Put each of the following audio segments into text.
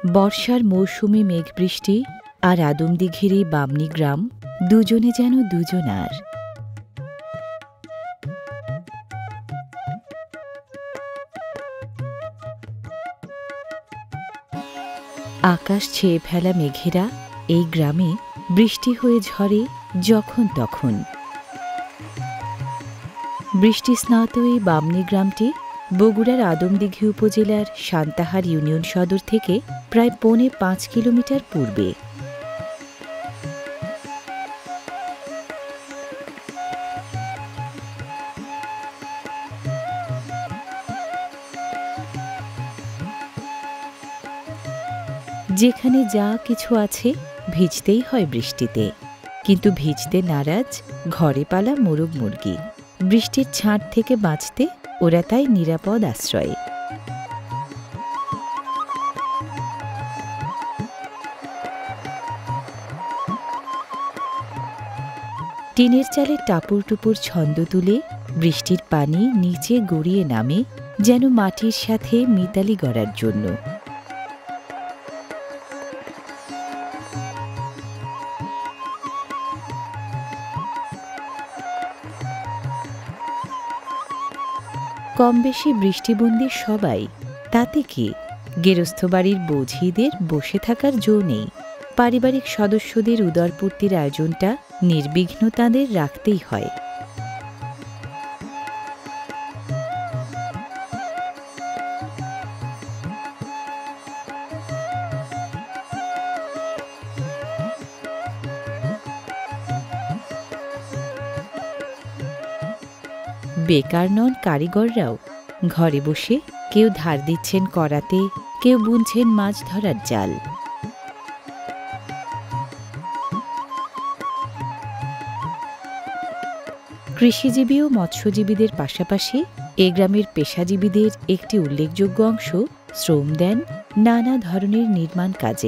বর্ষার মৌসুমে মেঘবৃষ্টি আর আদমদিঘির এই বামনী গ্রাম দুজনে যেন দুজনার। আকাশ ছেয়ে ফেলা মেঘেরা এই গ্রামে বৃষ্টি হয়ে ঝরে যখন তখন। বৃষ্টিস্নাত এই বামনী গ্রামটি বগুড়ার আদমদিঘি উপজেলার সান্তাহার ইউনিয়ন সদর থেকে প্রায় ৫.৫ কিলোমিটার পূর্বে। যেখানে যা কিছু আছে ভিজতেই হয় বৃষ্টিতে, কিন্তু ভিজতে নারাজ ঘরে পালা মোরগ মুরগি। বৃষ্টির ছাঁট থেকে বাঁচতে ওরা তাই নিরাপদ আশ্রয়ে। টিনের চালে টাপুর টুপুর ছন্দ তুলে বৃষ্টির পানি নিচে গড়িয়ে নামে যেন মাটির সাথে মিতালি গড়ার জন্য। কম বেশি বৃষ্টিবন্দী সবাই, তাতে কি? গেরস্থ বাড়ির বোঝিদের বসে থাকার জো নেই। পারিবারিক সদস্যদের উদরপূর্তির আয়োজনটা নির্বিঘ্ন তাঁদের রাখতেই হয়। বেকার নন কারিগররাও। ঘরে বসে কেউ ধার দিচ্ছেন করাতে, কেউ বুনছেন মাছ ধরার জাল। কৃষিজীবী ও মৎস্যজীবীদের পাশাপাশি এ গ্রামের পেশাজীবীদের একটি উল্লেখযোগ্য অংশ শ্রম দেন নানা ধরনের নির্মাণ কাজে।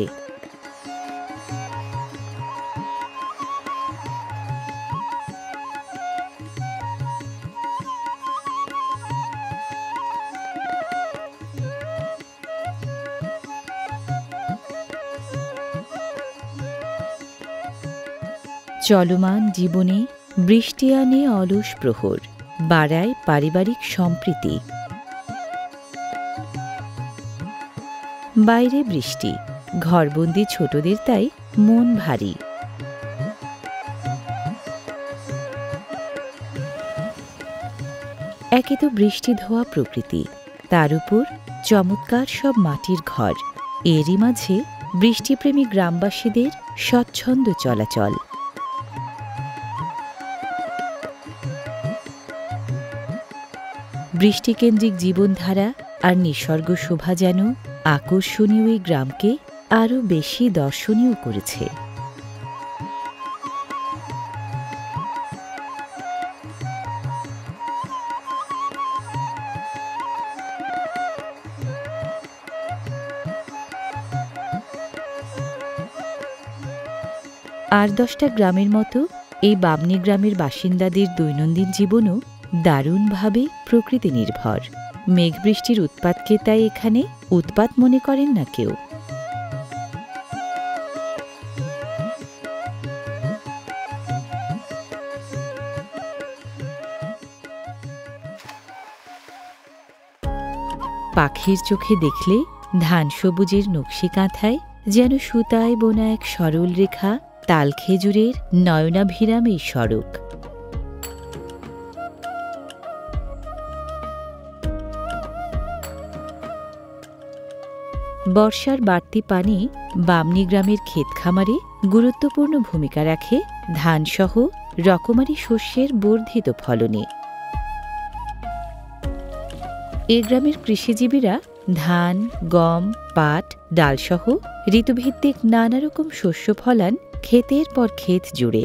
চলমান জীবনে বৃষ্টি আনে অলস প্রহর, বাড়ায় পারিবারিক সম্প্রীতি। বাইরে বৃষ্টি, ঘরবন্দি ছোটদের তাই মন ভারী। একে তো বৃষ্টি ধোয়া প্রকৃতি, তার উপর চমৎকার সব মাটির ঘর, এরই মাঝে বৃষ্টিপ্রেমী গ্রামবাসীদের স্বচ্ছন্দ চলাচল। বৃষ্টিকেন্দ্রিক জীবনধারা আর নিসর্গ শোভা যেন আকর্ষণীয় এই গ্রামকে আরও বেশি দর্শনীয় করেছে। আর 10টা গ্রামের মতো এই বামনী গ্রামের বাসিন্দাদের দৈনন্দিন জীবনও দারুণভাবে প্রকৃতি নির্ভর। মেঘবৃষ্টির উৎপাতকে তাই এখানে উৎপাত মনে করেন না কেউ। পাখির চোখে দেখলে ধান সবুজের নকশি কাঁথায় যেন সুতায় বোনা এক সরল রেখা, তাল খেজুরের নয়নাভিরাম এই সড়ক। বর্ষার বাড়তি পানি বামনী গ্রামের ক্ষেত খামারে গুরুত্বপূর্ণ ভূমিকা রাখে ধানসহ রকমারি শস্যের বর্ধিত ফলনে। এ গ্রামের কৃষিজীবীরা ধান, গম, পাট, ডালসহ ঋতুভিত্তিক নানা রকম শস্য ফলান ক্ষেতের পর ক্ষেত জুড়ে।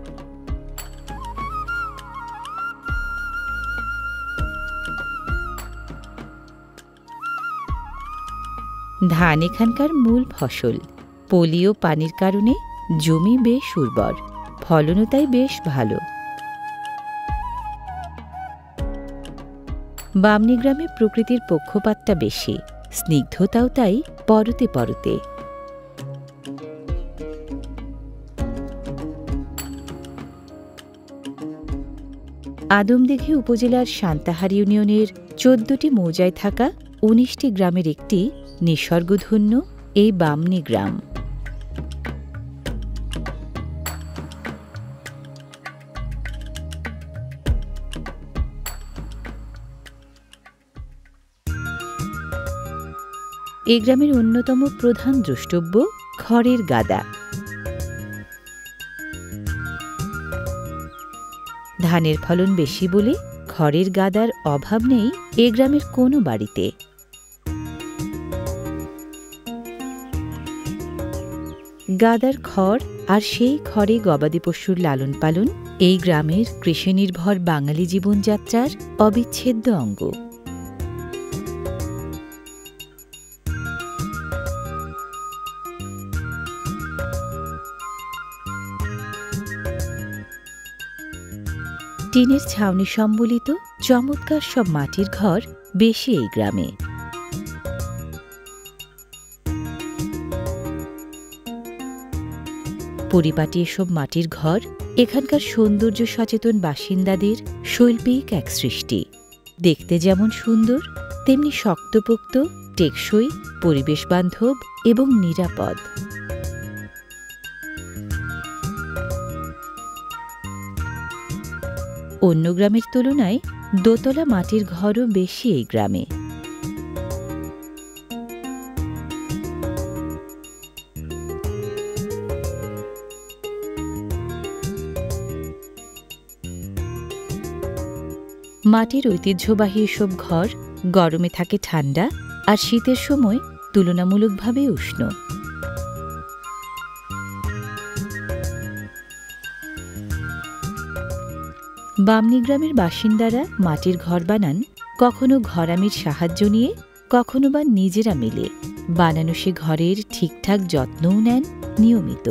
ধান এখানকার মূল ফসল। পলি ও পানির কারণে জমি বেশ উর্বর, ফলনও তাই বেশ ভালো। বামনী গ্রামে প্রকৃতির পক্ষপাতটা বেশি, স্নিগ্ধতাও তাই পরতে পরতে। আদমদীঘি উপজেলার সান্তাহার ইউনিয়নের ১৪টি মৌজায় থাকা ১৯টি গ্রামের একটি নিসর্গধন্য এই বামনী গ্রাম। এই গ্রামের অন্যতম প্রধান দ্রষ্টব্য খড়ের গাদা। ধানের ফলন বেশি বলে খড়ের গাদার অভাব নেই এ গ্রামের কোনো বাড়িতে। গাদার খড় আর সেই খড়ে গবাদি পশুর লালন পালন এই গ্রামের কৃষিনির্ভর বাঙালি জীবনযাত্রার অবিচ্ছেদ্য অঙ্গ। টিনের ছাউনি সম্বলিত চমৎকার সব মাটির ঘর বেশি এই গ্রামে। পরিপাটি এসব মাটির ঘর এখানকার সৌন্দর্য সচেতন বাসিন্দাদের শৈল্পিক এক সৃষ্টি। দেখতে যেমন সুন্দর, তেমনি শক্তপোক্ত, টেকসই, পরিবেশ বান্ধব এবং নিরাপদ। অন্য গ্রামের তুলনায় দোতলা মাটির ঘরও বেশি এই গ্রামে। মাটির ঐতিহ্যবাহী এসব ঘর গরমে থাকে ঠান্ডা আর শীতের সময় তুলনামূলকভাবে উষ্ণ। বামনী গ্রামের বাসিন্দারা মাটির ঘর বানান কখনো ঘরামির সাহায্য নিয়ে, কখনো বা নিজেরা মিলে। বানানো সে ঘরের ঠিকঠাক যত্নও নেন নিয়মিত।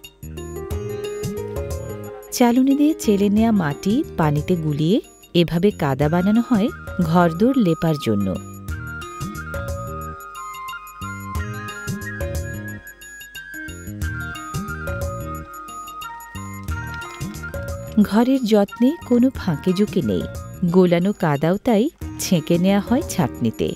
চালুনি দিয়ে চেলে নেয়া মাটি পানিতে গুলিয়ে এভাবে কাদা বানানো হয় ঘরদোর লেপার জন্য। ঘরের যত্নে কোনো ফাঁকে ঝুঁকে নেই। গোলানো কাদাও তাই ছেঁকে নেওয়া হয় ছাঁকনিতে।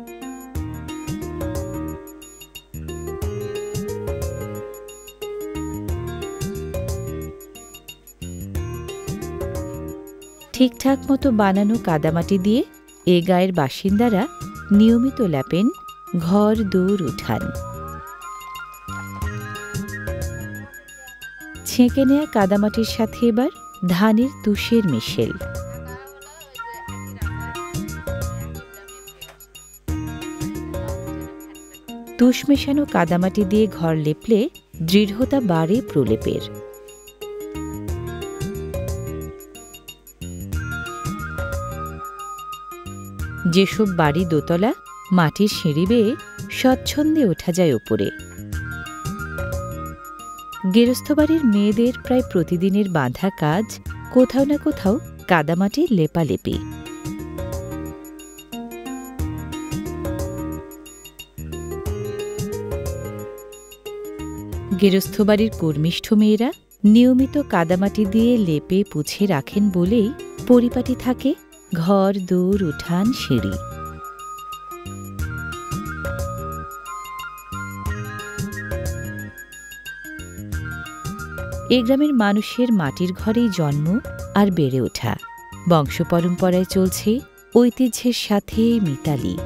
ঠিকঠাক মতো বানানো কাদামাটি দিয়ে এ গায়ের বাসিন্দারা নিয়মিত লেপেন ঘর দৌড় উঠান। ছেঁকে নেয়া কাদামাটির সাথে এবার ধানের তুষের মিশেল। তুষ মেশানো কাদামাটি দিয়ে ঘর লেপলে দৃঢ়তা বাড়ে প্রলেপের। যেসব বাড়ি দোতলা, মাটির সিঁড়ি বেয়ে স্বচ্ছন্দে ওঠা যায় ওপরে। গেরস্থ বাড়ির মেয়েদের প্রায় প্রতিদিনের বাঁধা কাজ কোথাও না কোথাও কাদামাটির লেপালেপি। গেরস্থ বাড়ির কর্মিষ্ঠ মেয়েরা নিয়মিত কাদামাটি দিয়ে লেপে পুছে রাখেন বলেই পরিপাটি থাকে ঘর দৌড় উঠান সিঁড়ি। এ গ্রামের মানুষের মাটির ঘরেই জন্ম আর বেড়ে ওঠা। বংশ পরম্পরায় চলছে ঐতিহ্যের সাথে মিতালি।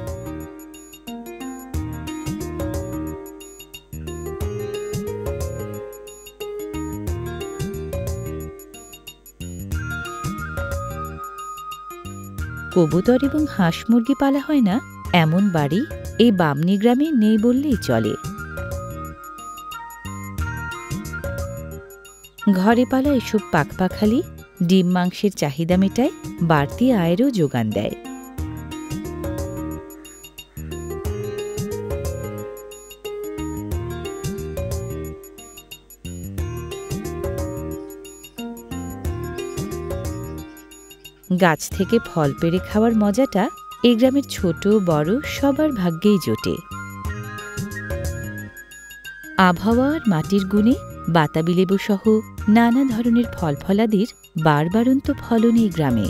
কবুতর এবং হাঁস মুরগি পালা হয় না এমন বাড়ি এই বামনী গ্রামে নেই বললেই চলে। ঘরে পালা এসব পাখপাখালি ডিম মাংসের চাহিদা মেটায়, বাড়তি আয়েরও যোগান দেয়। গাছ থেকে ফল পেড়ে খাওয়ার মজাটা এই গ্রামের ছোট বড় সবার ভাগ্যেই জোটে। আবহাওয়া আর মাটির গুণে বাতাবি লেবু সহ নানা ধরনের ফলফলাদির বারবারন্ত ফলন এই গ্রামে।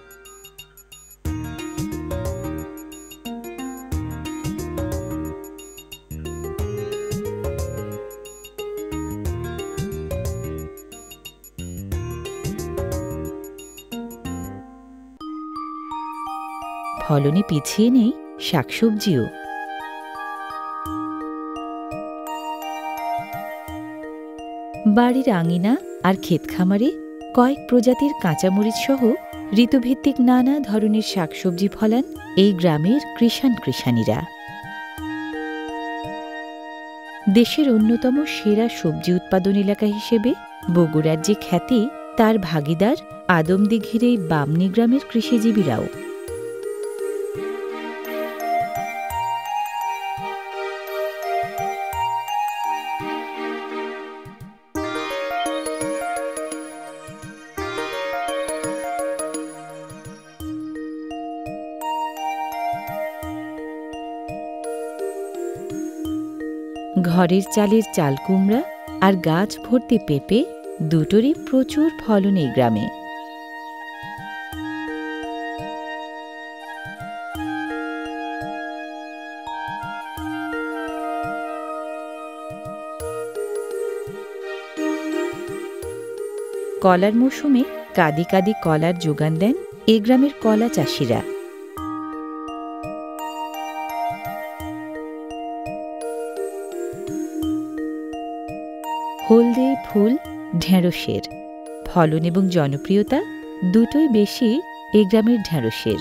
ফলনে পিছিয়ে নেই শাকসবজিও। বাড়ির আঙিনা আর ক্ষেতখামারে কয়েক প্রজাতির কাঁচামরিচ সহ ঋতুভিত্তিক নানা ধরনের শাকসবজি ফলান এই গ্রামের কৃষাণীরা। দেশের অন্যতম সেরা সবজি উৎপাদন এলাকা হিসেবে বগুড়ার যে খ্যাতি, তার ভাগিদার আদমদিঘির এই বামনী গ্রামের কৃষিজীবীরাও। ঘরের চালের চাল কুমড়া আর গাছ ভর্তি পেঁপে দুটোরই প্রচুর ফলন এই গ্রামে। কলার মৌসুমে কাদি কাদি কলার যোগান দেন এ গ্রামের কলা চাষিরা। হলদে ফুল ঢেঁড়সের ফলন এবং জনপ্রিয়তা দুটোই বেশি এ গ্রামের ঢেঁড়সের।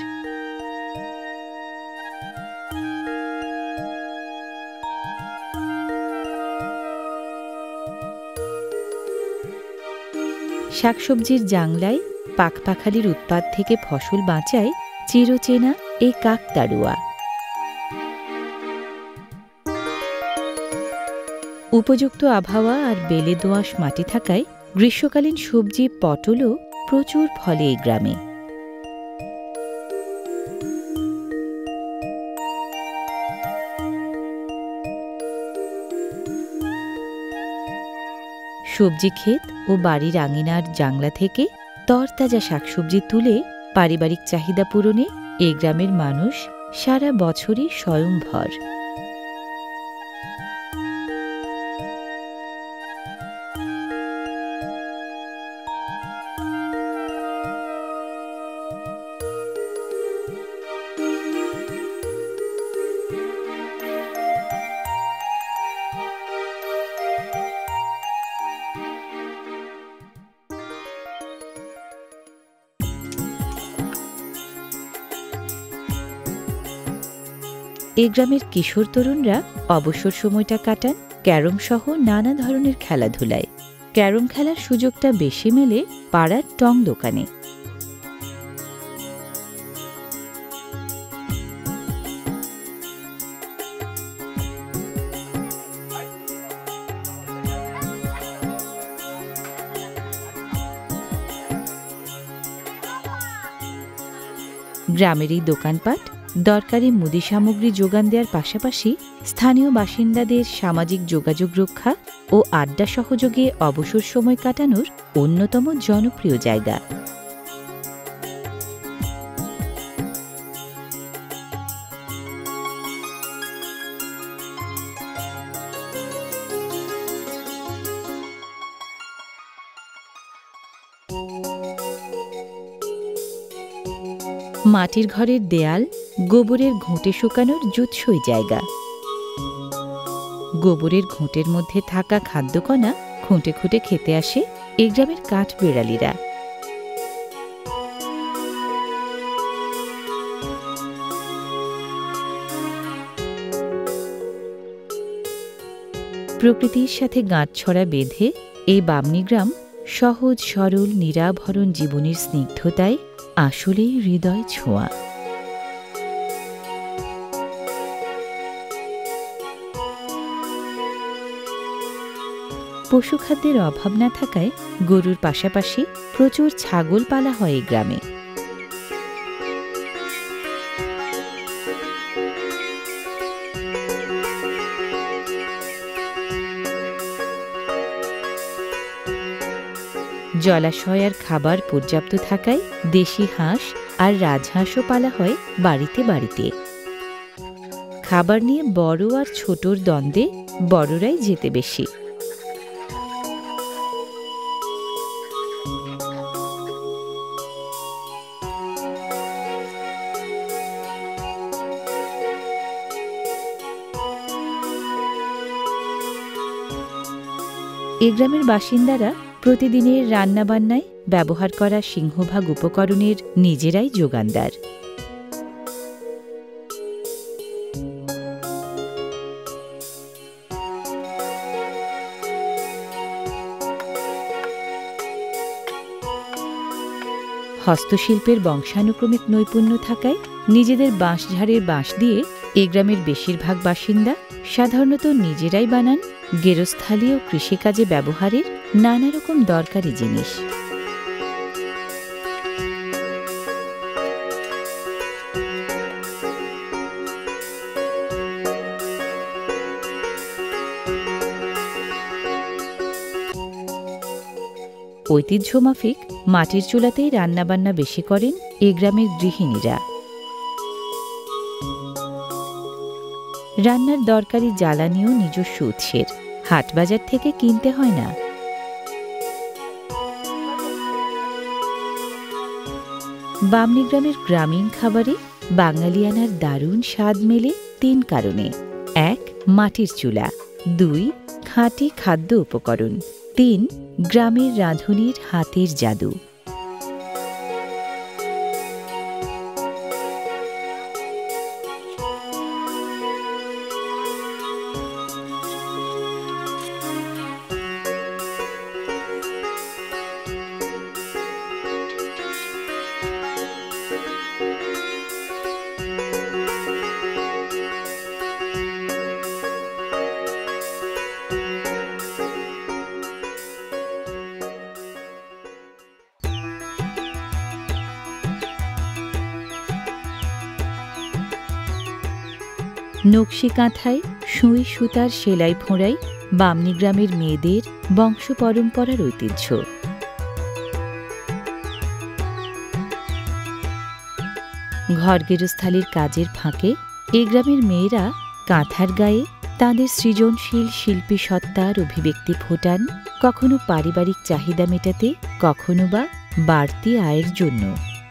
শাকসবজির জাংলায় পাখপাখালির উৎপাত থেকে ফসল বাঁচায় চিরচেনা এই কাকতাড়ুয়া। উপযুক্ত আবহাওয়া আর বেলে দোআঁশ মাটি থাকায় গ্রীষ্মকালীন সবজি পটলও প্রচুর ফলে এই গ্রামে। সবজি ক্ষেত ও বাড়ির আঙিনার জাংলা থেকে তরতাজা শাকসবজি তুলে পারিবারিক চাহিদা পূরণে এই গ্রামের মানুষ সারা বছরই স্বয়ংভর। এই গ্রামের কিশোর তরুণরা অবসর সময়টা কাটান ক্যারম সহ নানা ধরনের খেলাধুলায়। ক্যারম খেলার সুযোগটা বেশি মেলে পাড়ার টং দোকানে। গ্রামের এই দোকানপাট দরকারি মুদি সামগ্রী যোগান দেওয়ার পাশাপাশি স্থানীয় বাসিন্দাদের সামাজিক যোগাযোগ রক্ষা ও আড্ডা সহযোগে অবসর সময় কাটানোর অন্যতম জনপ্রিয় জায়গা। মাটির ঘরের দেয়াল গোবরের ঘুঁটে শুকানোর জুৎসই জায়গা। গোবরের ঘুঁটের মধ্যে থাকা খাদ্যকণা খুঁটে খুঁটে খেতে আসে এই গ্রামের কাঠ বেড়ালিরা। প্রকৃতির সাথে গাঁটছড়া বেঁধে এই বামনী গ্রাম সহজ সরল নিরাভরণ জীবনের স্নিগ্ধতায় আসলেই হৃদয় ছোঁয়া। পশুখাদ্যের অভাব না থাকায় গরুর পাশাপাশি প্রচুর ছাগল পালা হয় এই গ্রামে। জলাশয় আর খাবার পর্যাপ্ত থাকায় দেশি হাঁস আর রাজহাঁসও পালা হয় বাড়িতে বাড়িতে। খাবার নিয়ে বড় আর ছোটর দ্বন্দ্বে বড়রাই যেতে বেশি। এ গ্রামের বাসিন্দারা প্রতিদিনের রান্নাবান্নায় ব্যবহার করা সিংহভাগ উপকরণের নিজেরাই যোগানদার। হস্তশিল্পের বংশানুক্রমিক নৈপুণ্য থাকায় নিজেদের বাঁশঝাড়ের বাঁশ দিয়ে এ গ্রামের বেশিরভাগ বাসিন্দা সাধারণত নিজেরাই বানান গেরস্থালী ও কৃষিকাজে ব্যবহারের নানা রকম দরকারি জিনিস। ঐতিহ্যমাফিক মাটির চুলাতেই রান্নাবান্না বেশি করেন এ গ্রামের গৃহিণীরা। রান্নার দরকারি জ্বালানিও নিজস্ব উৎসের, হাটবাজার থেকে কিনতে হয় না। বামনী গ্রামের গ্রামীণ খাবারে বাঙালিয়ানার দারুণ স্বাদ মেলে ৩ কারণে। ১. মাটির চুলা। ২. খাঁটি খাদ্য উপকরণ। ৩. গ্রামের রাঁধুনির হাতের জাদু। নকশি কাঁথায় সুই সুতার সেলাই ফোঁড়াই বামনী গ্রামের মেয়েদের বংশ পরম্পরার ঐতিহ্য। ঘরগেরস্থালির কাজের ফাঁকে এ গ্রামের মেয়েরা কাঁথার গায়ে তাঁদের সৃজনশীল শিল্পী সত্তার অভিব্যক্তি ফোটান, কখনো পারিবারিক চাহিদা মেটাতে, কখনো বা বাড়তি আয়ের জন্য।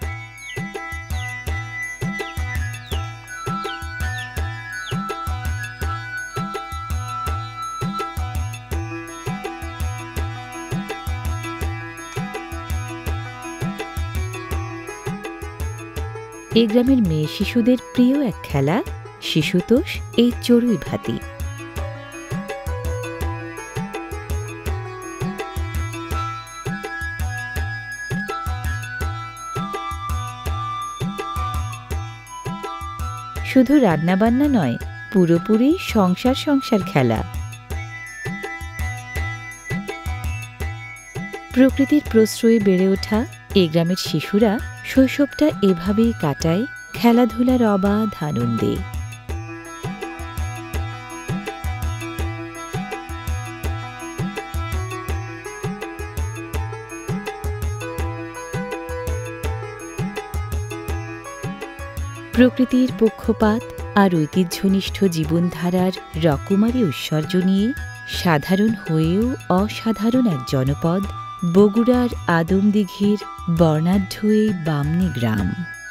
এ গ্রামের মেয়ে শিশুদের প্রিয় এক খেলা শিশুতোষ, এই চড়ুই ভাতি। শুধু রান্নাবান্না নয়, পুরোপুরি সংসার খেলা। প্রকৃতির প্রশ্রয়ে বেড়ে ওঠা এ গ্রামের শিশুরা শৈশবটা এভাবেই কাটায় খেলাধুলার অবাধ আনন্দে। প্রকৃতির পক্ষপাত আর ঐতিহ্যনিষ্ঠ জীবনধারার রকমারি ঐশ্বর্য নিয়ে সাধারণ হয়েও অসাধারণ এক জনপদ বগুড়ার আদমদিঘির বর্ণাঢ্য এই বামনী গ্রাম।